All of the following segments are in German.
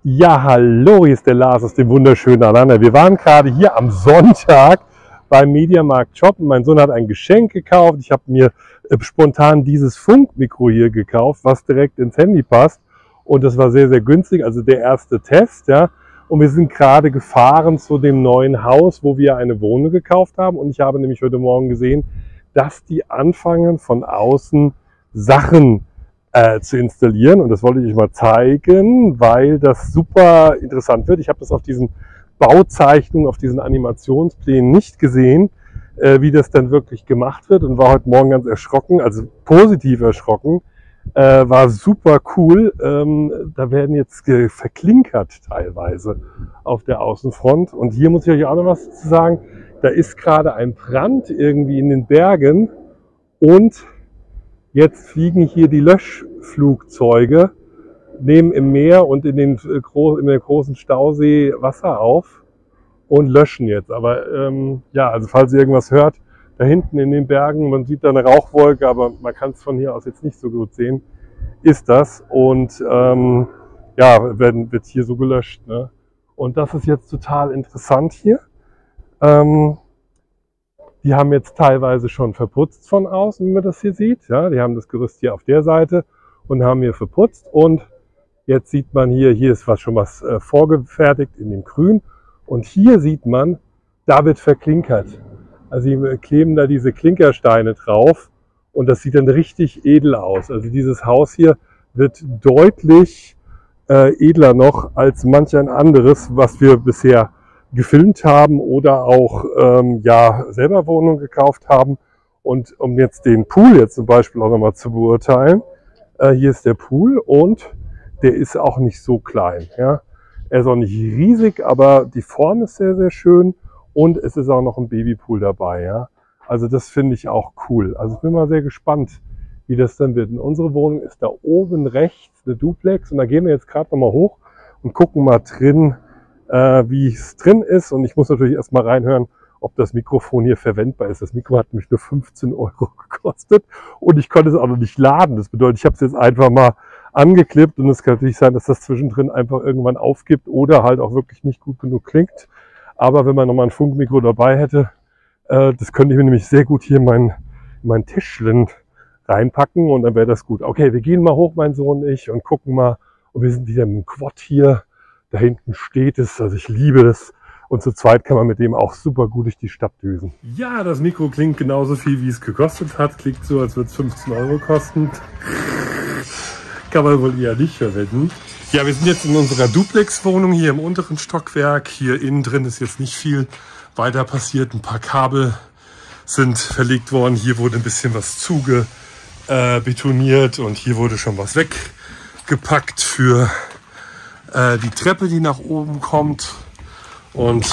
Ja, hallo, hier ist der Lars aus dem wunderschönen Alanna. Wir waren gerade hier am Sonntag beim Mediamarkt shoppen. Mein Sohn hat ein Geschenk gekauft. Ich habe mir spontan dieses Funkmikro hier gekauft, was direkt ins Handy passt. Und das war sehr, sehr günstig, also der erste Test. Ja. Und wir sind gerade gefahren zu dem neuen Haus, wo wir eine Wohnung gekauft haben. Und ich habe nämlich heute Morgen gesehen, dass die anfangen von außen Sachen zu installieren, und das wollte ich euch mal zeigen, weil das super interessant wird. Ich habe das auf diesen Bauzeichnungen, auf diesen Animationsplänen nicht gesehen, wie das dann wirklich gemacht wird, und war heute Morgen ganz erschrocken, also positiv erschrocken. War super cool. Da werden jetzt verklinkert teilweise auf der Außenfront, und hier muss ich euch auch noch was zu sagen. Da ist gerade ein Brand irgendwie in den Bergen, und jetzt fliegen hier die Löschflugzeuge, nehmen im Meer und in der großen Stausee Wasser auf und löschen jetzt. Aber ja, also falls ihr irgendwas hört, da hinten in den Bergen, man sieht da eine Rauchwolke, aber man kann es von hier aus jetzt nicht so gut sehen, ist das. Und ja, wird hier so gelöscht. Ne? Und das ist jetzt total interessant hier. Die haben jetzt teilweise schon verputzt von außen, wie man das hier sieht. Ja, die haben das Gerüst hier auf der Seite und haben hier verputzt. Und jetzt sieht man hier ist schon was vorgefertigt in dem Grün. Und hier sieht man, da wird verklinkert. Also sie kleben da diese Klinkersteine drauf, und das sieht dann richtig edel aus. Also dieses Haus hier wird deutlich edler noch als manch ein anderes, was wir bisher gefilmt haben oder auch ja, selber Wohnungen gekauft haben. Und um jetzt den Pool jetzt zum Beispiel auch nochmal zu beurteilen, hier ist der Pool, und der ist auch nicht so klein. Ja. Er ist auch nicht riesig, aber die Form ist sehr, sehr schön, und es ist auch noch ein Babypool dabei. Ja. Also das finde ich auch cool. Also ich bin mal sehr gespannt, wie das dann wird. Und unsere Wohnung ist da oben rechts, eine Duplex, und da gehen wir jetzt gerade nochmal hoch und gucken mal drin, wie es drin ist. Und ich muss natürlich erstmal reinhören, ob das Mikrofon hier verwendbar ist. Das Mikro hat mich nur 15 € gekostet, und ich konnte es auch noch nicht laden. Das bedeutet, ich habe es jetzt einfach mal angeklippt, und es kann natürlich sein, dass das zwischendrin einfach irgendwann aufgibt oder halt auch wirklich nicht gut genug klingt. Aber wenn man nochmal ein Funkmikro dabei hätte, das könnte ich mir nämlich sehr gut hier in mein Tischchen reinpacken, und dann wäre das gut. Okay, wir gehen mal hoch, mein Sohn und ich, und gucken mal. Und wir sind wieder im Quad hier. Da hinten steht es, also ich liebe das. Und zu zweit kann man mit dem auch super gut durch die Stadt düsen. Ja, das Mikro klingt genauso viel, wie es gekostet hat. Klingt so, als würde es 15 € kosten. Kann man wohl eher nicht verwenden. Ja, wir sind jetzt in unserer Duplex-Wohnung hier im unteren Stockwerk. Hier innen drin ist jetzt nicht viel weiter passiert. Ein paar Kabel sind verlegt worden. Hier wurde ein bisschen was betoniert, und hier wurde schon was weggepackt für die Treppe, die nach oben kommt. Und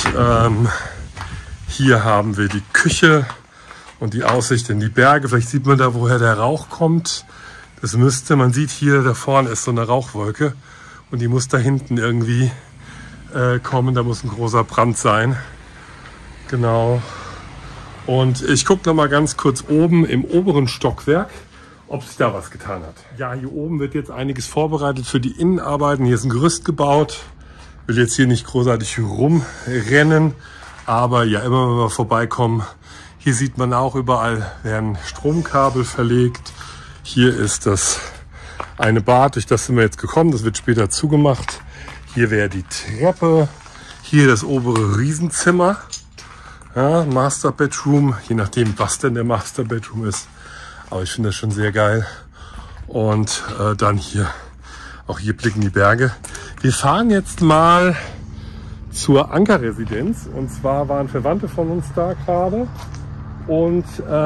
hier haben wir die Küche und die Aussicht in die Berge. Vielleicht sieht man da, woher der Rauch kommt. Das man sieht hier, da vorne ist so eine Rauchwolke, und die muss da hinten irgendwie kommen. Da muss ein großer Brand sein. Genau. Und ich gucke noch mal ganz kurz oben im oberen Stockwerk, ob sich da was getan hat. Ja, hier oben wird jetzt einiges vorbereitet für die Innenarbeiten. Hier ist ein Gerüst gebaut. Will jetzt hier nicht großartig rumrennen, aber ja, immer wenn wir vorbeikommen, hier sieht man auch überall werden Stromkabel verlegt. Hier ist das eine Bad, durch das sind wir jetzt gekommen. Das wird später zugemacht. Hier wäre die Treppe. Hier das obere Riesenzimmer. Ja, Master Bedroom, je nachdem, was denn der Master Bedroom ist. Aber ich finde das schon sehr geil. Und dann hier, auch hier blicken die Berge. Wir fahren jetzt mal zur Ankerresidenz. Und zwar waren Verwandte von uns da gerade und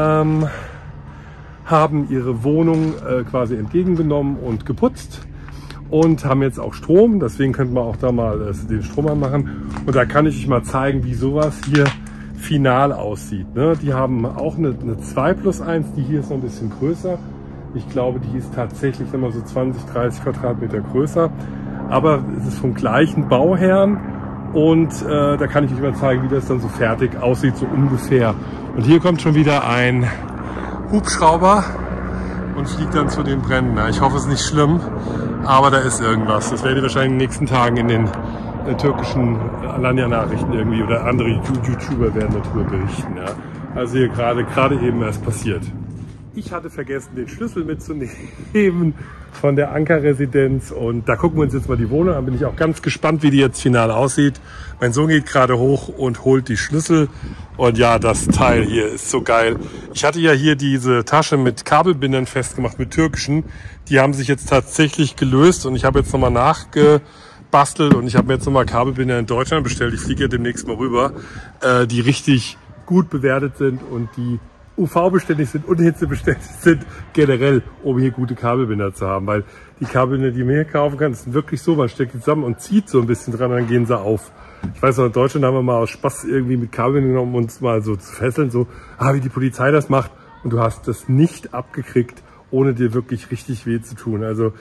haben ihre Wohnung quasi entgegengenommen und geputzt. Und haben jetzt auch Strom. Deswegen könnten wir auch da mal den Strom anmachen. Und da kann ich euch mal zeigen, wie sowas hier final aussieht. Ne? Die haben auch eine 2+1, die hier ist noch ein bisschen größer. Ich glaube, die ist tatsächlich immer so 20, 30 Quadratmeter größer. Aber es ist vom gleichen Bauherrn, und da kann ich euch mal zeigen, wie das dann so fertig aussieht, so ungefähr. Und hier kommt schon wieder ein Hubschrauber und fliegt dann zu den Bränden. Ich hoffe, es ist nicht schlimm, aber da ist irgendwas. Das werdet ihr wahrscheinlich in den nächsten Tagen in den türkischen Alanya-Nachrichten irgendwie oder andere YouTuber werden darüber berichten. Ja. Also hier gerade eben erst passiert. Ich hatte vergessen, den Schlüssel mitzunehmen von der Anker-Residenz und da gucken wir uns jetzt mal die Wohnung an. Bin ich auch ganz gespannt, wie die jetzt final aussieht. Mein Sohn geht gerade hoch und holt die Schlüssel und ja, das Teil hier ist so geil. Ich hatte ja hier diese Tasche mit Kabelbindern festgemacht, mit türkischen. Die haben sich jetzt tatsächlich gelöst und ich habe jetzt nochmal nachgebastelt und ich habe mir jetzt nochmal Kabelbinder in Deutschland bestellt. Ich fliege ja demnächst mal rüber, die richtig gut bewertet sind und die UV-beständig sind und hitzebeständig sind, generell, um hier gute Kabelbinder zu haben. Weil die Kabelbinder, die man hier kaufen kann, sind wirklich so, man steckt die zusammen und zieht so ein bisschen dran, dann gehen sie auf. Ich weiß noch, in Deutschland haben wir mal aus Spaß irgendwie mit Kabelbindern genommen, um uns mal so zu fesseln, so, wie die Polizei das macht. Und du hast das nicht abgekriegt, ohne dir wirklich richtig weh zu tun. Also,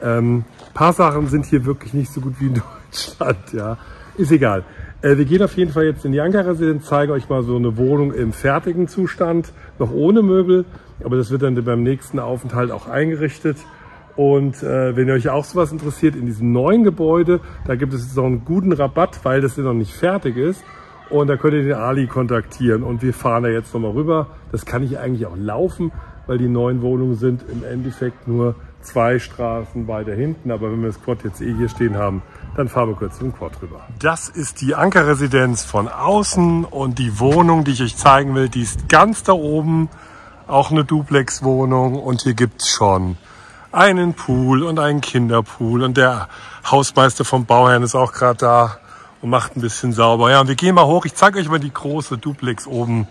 paar Sachen sind hier wirklich nicht so gut wie in Deutschland, ja. Ist egal. Wir gehen auf jeden Fall jetzt in die Anker-Residenz, zeigen euch mal so eine Wohnung im fertigen Zustand, noch ohne Möbel, aber das wird dann beim nächsten Aufenthalt auch eingerichtet. Und wenn ihr euch auch sowas interessiert, in diesem neuen Gebäude, da gibt es jetzt noch einen guten Rabatt, weil das hier noch nicht fertig ist. Und da könnt ihr den Ali kontaktieren und wir fahren da jetzt nochmal rüber. Das kann ich eigentlich auch laufen, weil die neuen Wohnungen sind im Endeffekt nur 2 Straßen weiter hinten. Aber wenn wir das Quad jetzt hier stehen haben, dann fahren wir kurz zum Quad rüber. Das ist die Anker-Residenz von außen und die Wohnung, die ich euch zeigen will, die ist ganz da oben. Auch eine Duplex-Wohnung und hier gibt's schon einen Pool und einen Kinderpool und der Hausmeister vom Bauherrn ist auch gerade da und macht ein bisschen sauber. Ja, und wir gehen mal hoch. Ich zeige euch mal die große Duplex oben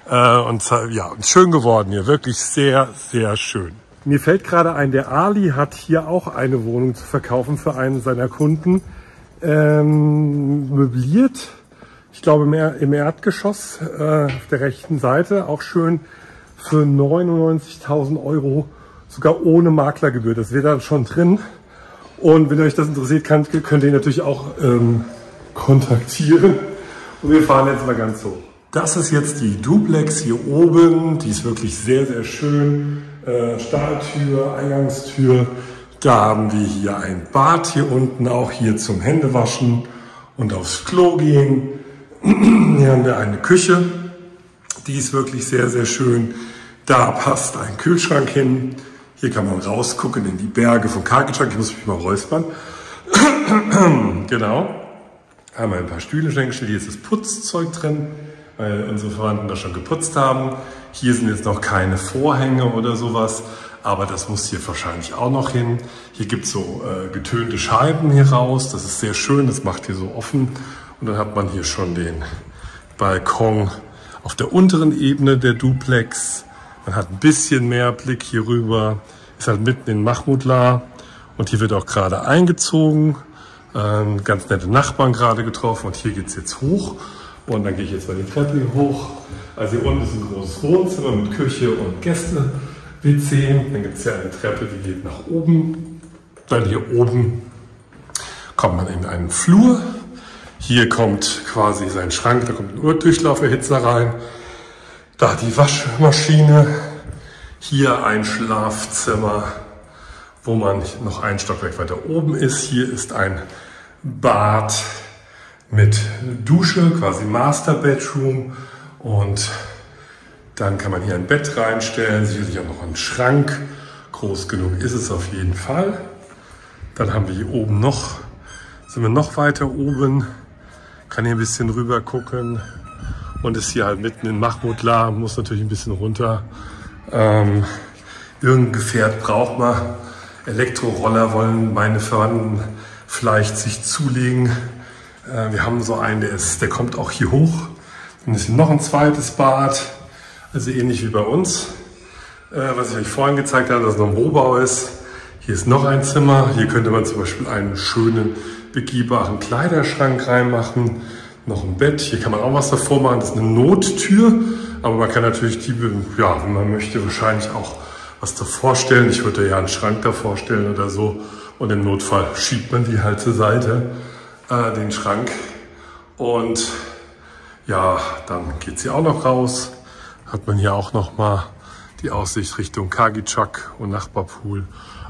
und ja, schön geworden hier, wirklich sehr, sehr schön. Mir fällt gerade ein, der Ali hat hier auch eine Wohnung zu verkaufen für einen seiner Kunden. Möbliert, ich glaube im Erdgeschoss auf der rechten Seite, auch schön für 99.000 €, sogar ohne Maklergebühr. Das wäre dann schon drin. Und wenn euch das interessiert, könnt ihr ihn natürlich auch kontaktieren. Und wir fahren jetzt mal ganz hoch. Das ist jetzt die Duplex hier oben. Die ist wirklich sehr, sehr schön. Stahltür, Eingangstür. Da haben wir hier ein Bad hier unten, auch hier zum Händewaschen und aufs Klo gehen. Hier haben wir eine Küche. Die ist wirklich sehr, sehr schön. Da passt ein Kühlschrank hin. Hier kann man rausgucken in die Berge von Karkichak. Ich muss mich mal räuspern. Genau. Haben wir ein paar Stühle hingestellt. Hier ist das Putzzeug drin, weil unsere Verwandten das schon geputzt haben. Hier sind jetzt noch keine Vorhänge oder sowas, aber das muss hier wahrscheinlich auch noch hin. Hier gibt es so getönte Scheiben hier raus. Das ist sehr schön, das macht hier so offen. Und dann hat man hier schon den Balkon auf der unteren Ebene der Duplex. Man hat ein bisschen mehr Blick hier rüber. Ist halt mitten in Mahmudlar. Und hier wird auch gerade eingezogen. Ganz nette Nachbarn gerade getroffen. Und hier geht es jetzt hoch. Und dann gehe ich jetzt mal die Treppe hier hoch. Also hier unten ist ein großes Wohnzimmer mit Küche und Gäste-WC. Dann gibt es hier eine Treppe, die geht nach oben. Dann hier oben kommt man in einen Flur. Hier kommt quasi sein Schrank, da kommt ein Urdurchlauferhitzer rein. Da die Waschmaschine. Hier ein Schlafzimmer, wo man noch ein Stockwerk weiter oben ist. Hier ist ein Bad mit Dusche, quasi Master Bedroom. Und dann kann man hier ein Bett reinstellen, sicherlich auch noch einen Schrank. Groß genug ist es auf jeden Fall. Dann haben wir hier oben noch, sind wir noch weiter oben. Kann hier ein bisschen rüber gucken und ist hier halt mitten in Mahmudlar, muss natürlich ein bisschen runter. Irgendein Gefährt braucht man. Elektroroller wollen meine Verwandten vielleicht sich zulegen. Wir haben so einen, der kommt auch hier hoch. Dann ist hier noch ein zweites Bad, also ähnlich wie bei uns. Was ich euch vorhin gezeigt habe, dass es noch ein Rohbau ist. Hier ist noch ein Zimmer. Hier könnte man zum Beispiel einen schönen, begehbaren Kleiderschrank reinmachen. Noch ein Bett. Hier kann man auch was davor machen. Das ist eine Nottür. Aber man kann natürlich die, ja, wenn man möchte, wahrscheinlich auch was davor stellen. Ich würde ja einen Schrank davor stellen oder so. Und im Notfall schiebt man die halt zur Seite, den Schrank. Und ja, dann geht sie auch noch raus. Hat man hier auch noch mal die Aussicht Richtung Karkichak und Nachbarpool.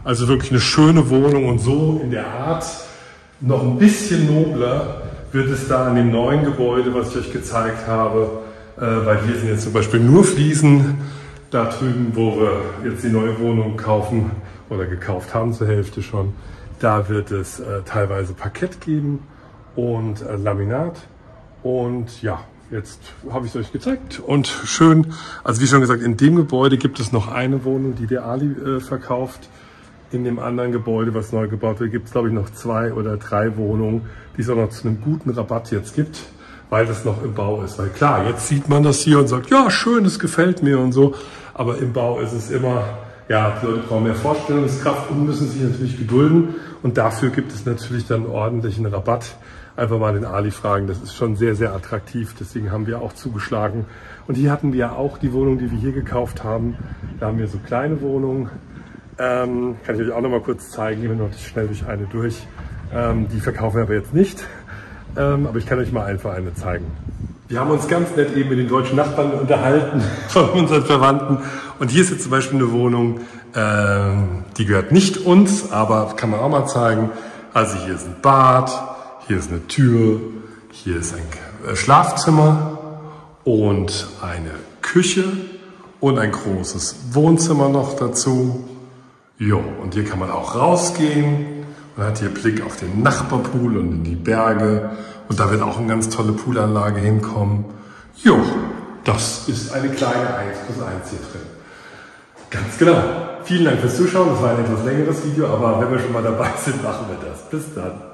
Also wirklich eine schöne Wohnung und so in der Art, noch ein bisschen nobler wird es da an dem neuen Gebäude, was ich euch gezeigt habe, weil hier sind jetzt zum Beispiel nur Fliesen, da drüben, wo wir jetzt die neue Wohnung kaufen oder gekauft haben zur Hälfte schon, da wird es teilweise Parkett geben und Laminat und ja, jetzt habe ich es euch gezeigt und schön, also wie schon gesagt, in dem Gebäude gibt es noch eine Wohnung, die der Ali verkauft. In dem anderen Gebäude, was neu gebaut wird, gibt es glaube ich noch 2 oder 3 Wohnungen, die es auch noch zu einem guten Rabatt jetzt gibt, weil das noch im Bau ist. Weil klar, jetzt sieht man das hier und sagt, ja schön, es gefällt mir und so, aber im Bau ist es immer, ja, die Leute brauchen mehr Vorstellungskraft und müssen sich natürlich gedulden und dafür gibt es natürlich dann ordentlichen Rabatt. Einfach mal den Ali fragen, das ist schon sehr, sehr attraktiv, deswegen haben wir auch zugeschlagen. Und hier hatten wir ja auch die Wohnung, die wir hier gekauft haben, da haben wir so kleine Wohnungen. Kann ich euch auch noch mal kurz zeigen, gehen wir noch schnell durch eine durch. Die verkaufen wir aber jetzt nicht, aber ich kann euch mal einfach eine zeigen. Wir haben uns ganz nett eben mit den deutschen Nachbarn unterhalten, von unseren Verwandten. Und hier ist jetzt zum Beispiel eine Wohnung, die gehört nicht uns, aber kann man auch mal zeigen. Also hier ist ein Bad, hier ist eine Tür, hier ist ein Schlafzimmer und eine Küche und ein großes Wohnzimmer noch dazu. Jo, und hier kann man auch rausgehen. Man hat hier Blick auf den Nachbarpool und in die Berge. Und da wird auch eine ganz tolle Poolanlage hinkommen. Jo, das ist eine kleine 1+1 hier drin. Ganz genau. Vielen Dank fürs Zuschauen. Das war ein etwas längeres Video, aber wenn wir schon mal dabei sind, machen wir das. Bis dann.